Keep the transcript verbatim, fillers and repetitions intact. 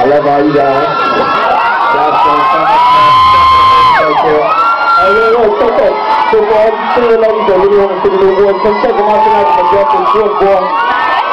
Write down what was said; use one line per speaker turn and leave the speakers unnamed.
I love all you guys. That's so much. Hey, yo, yo, check that. So for all the single ladies that really want to see the little boys, come check them out tonight in the Breakfast Boy.